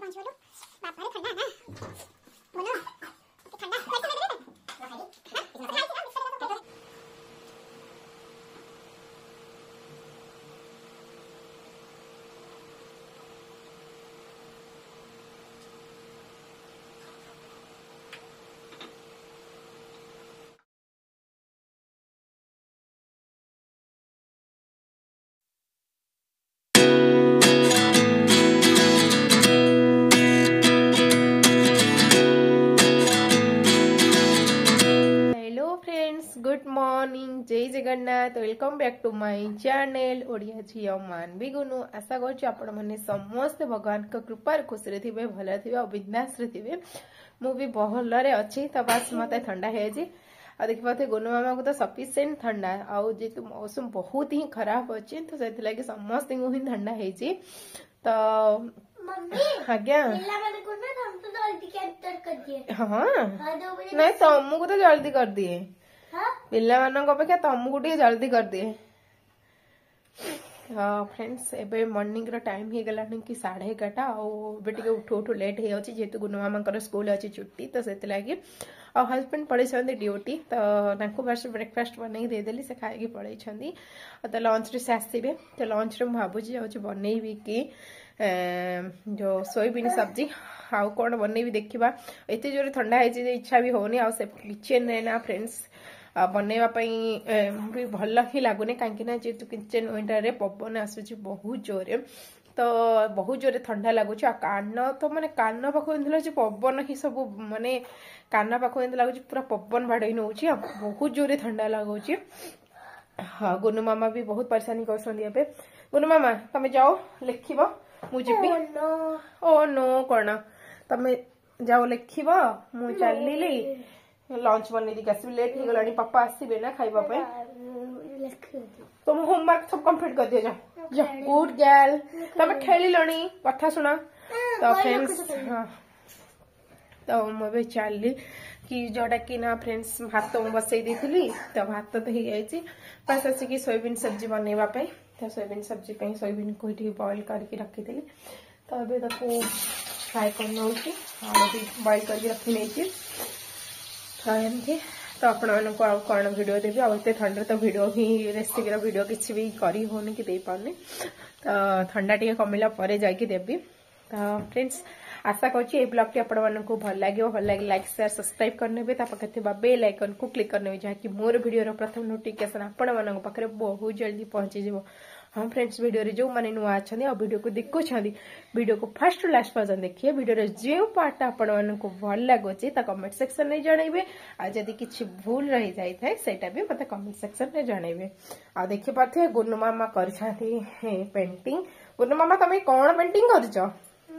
Good morning जय Jagannath welcome back to my channel Odia झियो मानवी गुनु आशा कर आपण मैंने समस्त भगवान का कृपा खुशी थे भल थे और बिंदास थे मु भी भलरे अच्छी तो बस मत ठंडा है देखी पाते गुनु मामा को तो सफिशिएंट ठंडा आउ जेतु मौसम बहुत ही खराब अच्छे तो से समस्त को ही ठंडा है तो आज्ञा हाँ नहीं तुमको तो जल्दी कर दिए पिला मानक अपेक्षा तुमको टे जल्दी कर दिए फ्रेंड्स एबे मॉर्निंग रो टाइम हो गला कि 11:30 आउ उठू उठू लेट हो जेहेतु गुनु मामा स्कूल अच्छी छुट्टी तो से लगी और हस्बैंड पड़े ड्यूटी तो बस ब्रेकफास्ट बनई देदेली से खाई पड़े तो लंच रे से आसवे तो लंच रे भावुची जाऊँ बनईबी कि जो सोयाबीन सब्जी आउ कौन बनईबी देखा एत जोर ठंडा है इच्छा भी होनी आ किचेन रे ना फ्रेंड्स बनवाई भी भल ही लगुनि कहीं जेहतु किचेन विंडो रे पवन आसूची बहुत जोरे तो बहुत जोरे ठंडा लगुच कान तो माने कान पाखे पवन ही सब माने कान पाखे लगुच पूरा पवन बाड़े नौ बहुत जोरे ठंडा लगुच हाँ गुनु मामा भी बहुत परेशानी कर गुनु मामा तमें जाओ लिख मुझे ओ नो कौन तमें जाओ लिख मु चलि लंच बन दी आसबि लेट हो गलानी पापा आसबे ना खाइबा पे तुम होमवर्क सब कंप्लीट कर दिया जा गुड गर्ल तब खेलनी कथा सुना तो फ्रेंड्स हाँ तो मुझे चलि कि जोटा कि ना फ्रेंड्स भात मुझे बसई दी तो भात तो हो जाए बस आसिक सोयाबीन सब्जी बनवाई तो सोयाबीन सब्जी सोयाबीन को बॉइल करके रखी तो अभी फ्राए कर नौ आलू भी बॉइल करके रखी नहीं एमती तो आपण मानक आउ कौन वीडियो देवी आते ठंडा तो वीडियो ही रेसिपी वीडियो किसी भी करी होनी कि दे पारनी तो ठंडा टे कमिला पर जाकि देवी तो फ्रेंड्स आशा करुँची ब्लॉग टी आपण भल लगे लाइक शेयर सब्सक्राइब करने पाखे बेल आइकन को क्लिक करने जहाँकि मोर वीडियो प्रथम नोटिफिकेशन आपण मान पाखे बहुत जल्दी पहुंची जाव हाँ फ्रेंड्स वीडियो रे जो माने नुआ अच्छा वीडियो को देखुं वीडियो को फर्स्ट टू लास्ट पर्यटन देखिए वीडियो जो पार्ट आपण मानक भल लगुच कमेंट सेक्शन में जनइबे आदि किसी भूल रही जाए सेटा भी मत कमेंट सेक्शन में जनइबे आ देखि पाथे गुनु मामा कर पेंटिंग गुनु मामा तमें कौन पेंटिंग कर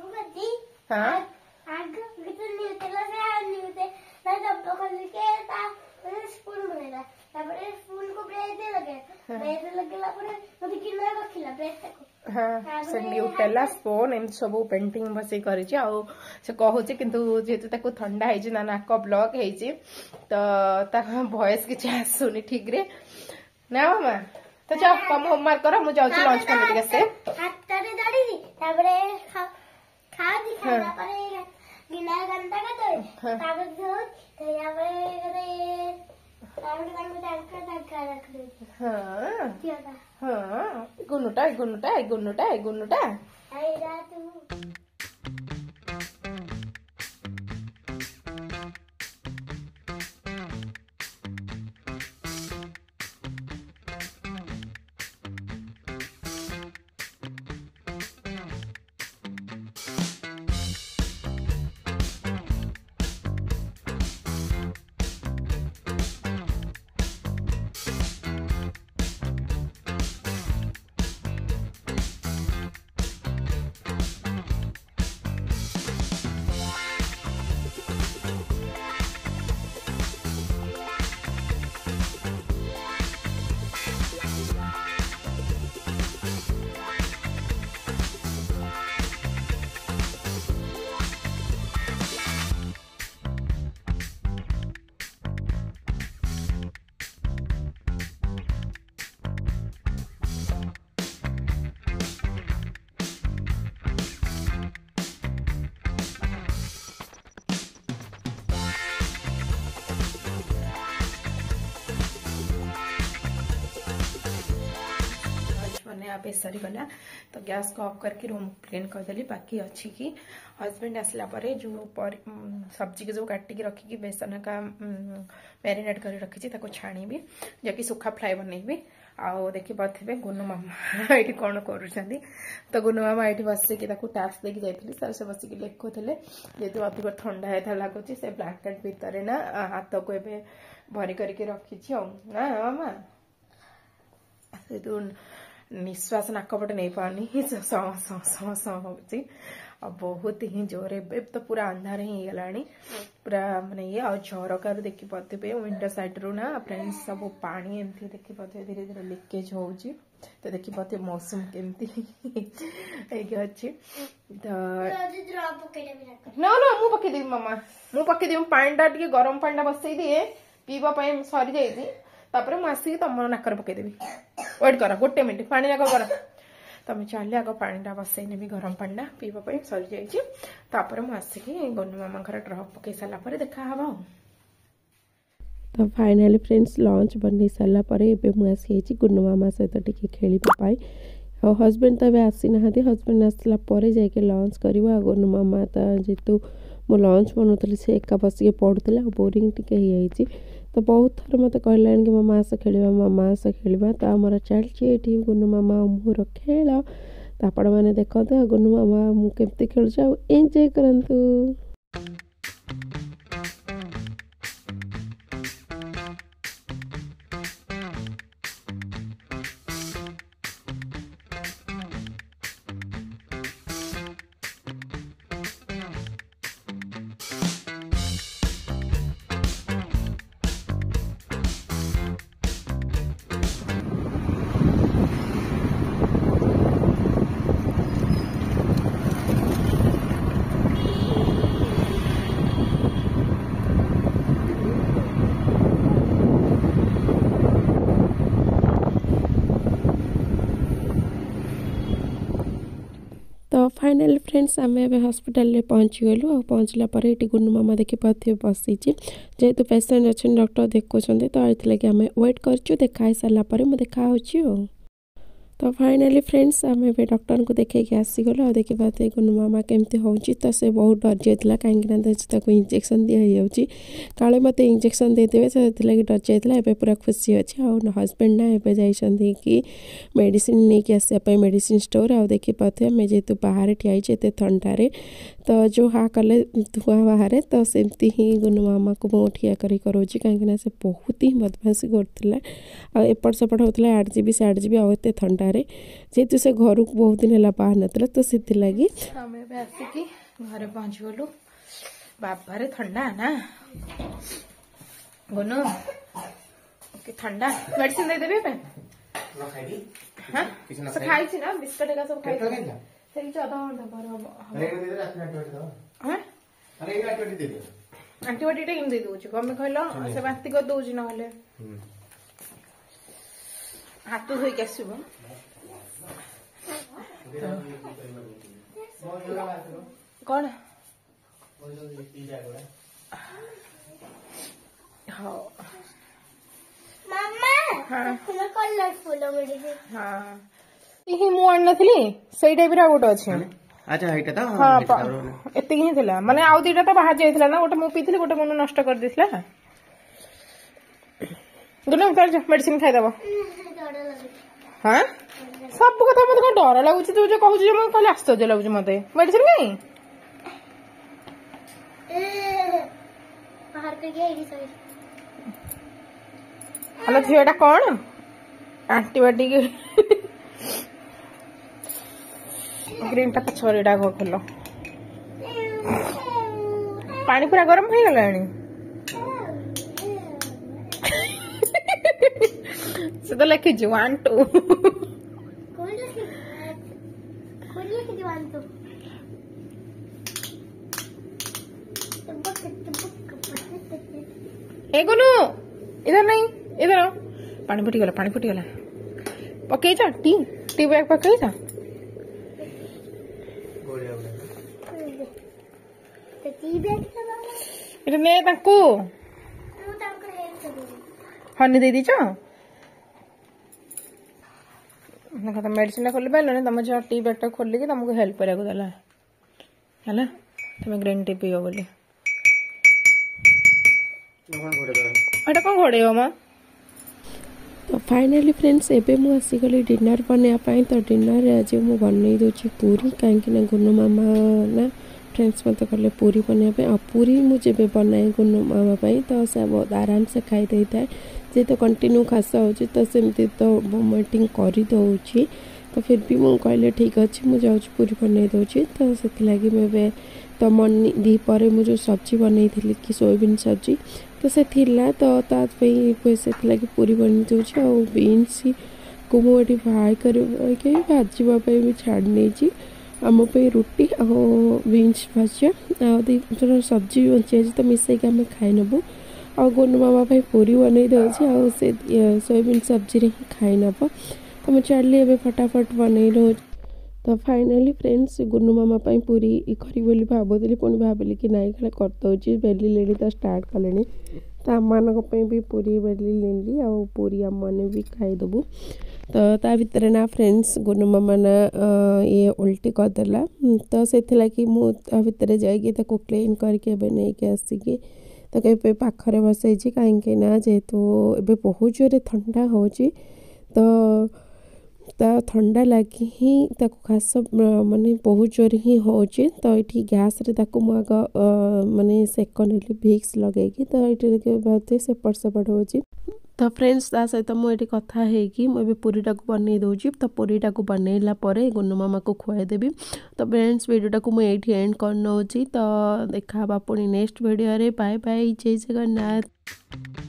न्यूटेला स्पून एम सब पेंटिंग बस कर कहूँ किंतु जेहेतु ठंडा है ना नाक ब्लॉक तो वॉइस किसी आसुनी ठीक रे ना मामा तो जाओ तुम होमवर्क कर मुझे जाऊँ लंच करने हाँ गुन्नुटा गुन्नुटा गुन्नुटा गुन्नुटा अपने आप सरी गला। तो गैस को ऑफ करके रूम क्लीन करदेली। बाकी अच्छी कि हस्बैंड आसला परे जो सब्जी के जो काटिकी रखिकी बेसन का मैरिनेट कर रखी छाणी जैकि सुखा फ्राए बनैबी। आउ देखी पारे गुनु मामा ये कौन कर। तो गुनु मामा ये बसिकी टास्क देकी जाइली सर से बसिकी लिखुले जेहतु अधिक ठंडा है लगुच से ब्लांकेट भितर ना हाथ को एवं भरी करके रखी ना मामा से निश्वास नाकपटे नहीं पानी हूँ बहुत ही जोर ए तो पूरा अंधार ही गलानी पूरा माने ये आ झरकार देखी पारे विंडो साइड रू ना फ्रेंड्स सब पानी एमती देखी पारे धीरे धीरे लिकेज हो तो देखी पारे मौसम केमती अच्छी तो ना ना मु पकईदेवी मामा मु पकईदेवी पानी टे गरम पानी बसई दिए पीवा सरी जापर मुझे तुम नाकर पकईदेवी वेट कर गोटे मिनट पानी जाक कर तुम चल आग पानी बसई नेबी गरम पानी पीवा सरी जापर मुझे गुनु मामा ड्रप पकई सारापर देखा हवा। तो फाइनाली फ्रेंड्स लंच बन सारापर मुझे गुनु मामा सहित टिके खेलवाई और हस्बैंड तो आसी ना हस्बैंड आसला जाके लंच कर गुनु मामा तो जेतु मो लंच बनौली से एका बसिके पढ़ुला बोरिंग टिके तो बहुत थर मत कहला कि मामा आस खेलिया मामा आस खेलिया तो आमर चलती गुनु मामा मोर खेल तो आपण मैंने देखते गुनु मामा मुझे खेलुचा एंजॉय करंतु। तो फाइनल फ्रेंड्स आम ए हस्पिटाल पहुँची गलु और पहुँचला पर ये गुनु मामा देखी पारे बसी जेहेतु पेसेंट अच्छे डॉक्टर देखुं तो ये आम वेट कर देखा सारापर मुझे देखा तो फाइनाली फ्रेंड्स आम ए डॉक्टर को देखिए आसीगल और देखी पाते गुनु मामा केमती हो तो से बहुत डर जाता कहीं इंजेक्शन दी काले मत इंजेक्शन देदेवे से डर जाता है पूरा खुशी अच्छे और हस्बैंड ना एवं कि मेडिसिन नहीं कि आसपा मेडिसिन स्टोर आ देखी पाते आम जेहेतु बाहर ठियाई एत थंडारे तो जो हा कले धुआं बाहर तो सेमती ही गुनु मामा को मु ठिया करोची कहीं से बहुत ही बदमाशी करता एपट सेपट होता आड़ जी साड़ जी आते थंडा जेहेतु से घर को बहुत दिन है बाहर ना तो से लगी आसिकी घर पहुँच गलु बाबारे ठंडा ना गुनु ठंडा मेडिसिन दे देबे हां खाई ना बिस्कुट का सब खाई से 14 घंटा पर हां अरे एंटीबायोटिक दे दे एंटीबायोटिक केम दे दोछ कमे कहलो से बाती कर दोछ न होले हाथ धोई के आसब कौन हाँ मु आन से टाइप गोटे अच्छे अच्छा हेटा तो हाँ एति ही थिला माने आउ दीटा तो बाहर जाइथिला ना गोटे मु पीथिली गोटे मन नष्ट कर देथिला गुनु कर मेडिसिन खाइ दबो हाँ सब कथा मत डर लगुच तू जो कहू कहले आश्चर्य लगुच मत मेडिसिन कहीं हेलो झीटा कौन एंटीबायोटिक ग्रीन टा छरीटा खोल पानी पूरा गरम हो गलानी से तो लिखी 1 2 ए गुनु इधर नहीं इधर आओ पानी फुटी गला पकई जा टी बैग पकई जा इधर ने ताको हनी दे दीच तो मेडिसिन खोली पारे तुम जो टी बैग टा खोलिक तुमको हेल्प करा है तुम ग्रीन टी पीओ बोली कौन घोड़े माँ तो फाइनाली फ्रेंड्स एबे मु आसीगली डिनर बनवाई तो डिनर आज मु बनई दूची पूरी कहीं गुनु मामा ना फ्रेंड्स मत कले पूरी बनवाई आ पूरी मुझे बनाए गुनु मामा तो से बहुत आराम से खाई दे था जी तो कंटिन्यू खास हो तो सेमती तो वोमिटिंग कर दौची तो फिर भी मुझे कहले ठीक अच्छे मुझे जाऊँ पूरी बनई दूची तो से लगी मुझे तो मन दीपर मुझे सब्जी बनई थी कि सोयाबीन सब्जी तो से थिला तो से लगी पूरी बनी दूची और बीन्स को मुझे फ्राए कर भाजवाई भी छाड़ी आम रुटी और बीन्स भजा आ सब्जी बची तो मिसेक आम खाई नबू आ गुनु मामा पूरी बनई दूसरी आ सोयाबीन सब्जी ही खाई नब तो मुझे चलिए फटाफट बनई दौ तो फाइनाली फ्रेंड्स गुनु मामा पूरी करी बोली भावुली पुणी भाविली कि नाई खेला करदे बेली ले तो स्टार्ट कले तो आम भी पूरी बेली लेली आ पूरी आम मैंने भी खाईदेबू तो ता भितर ना फ्रेंड्स गुनु मामा ना ये उल्टी करदेला तो से लगी मुझे जाइए क्लीन करके नहीं आसिकी तो कहीं पाखरे बसई कहीं जेहेतु एबे बहुत जोरे ठंडा हो तो ठंडा लगी ही खास माने बहुत जोर ही हो तो ये गैस रे आग माने सेक नेली भिक्स लगे तो ये बहुत सेपट सेपट हो तो फ्रेंड्स सहित मुझे कथा है पूरीटा को बनई दूची तो पूरीटा को बनैला गुनु मामा को खुआदेवी तो फ्रेंड्स वीडियोटा को मुझे एंड कर नौची तो देखा पुणी नेक्स्ट वीडियो रे बाय बाय जय जगन्नाथ।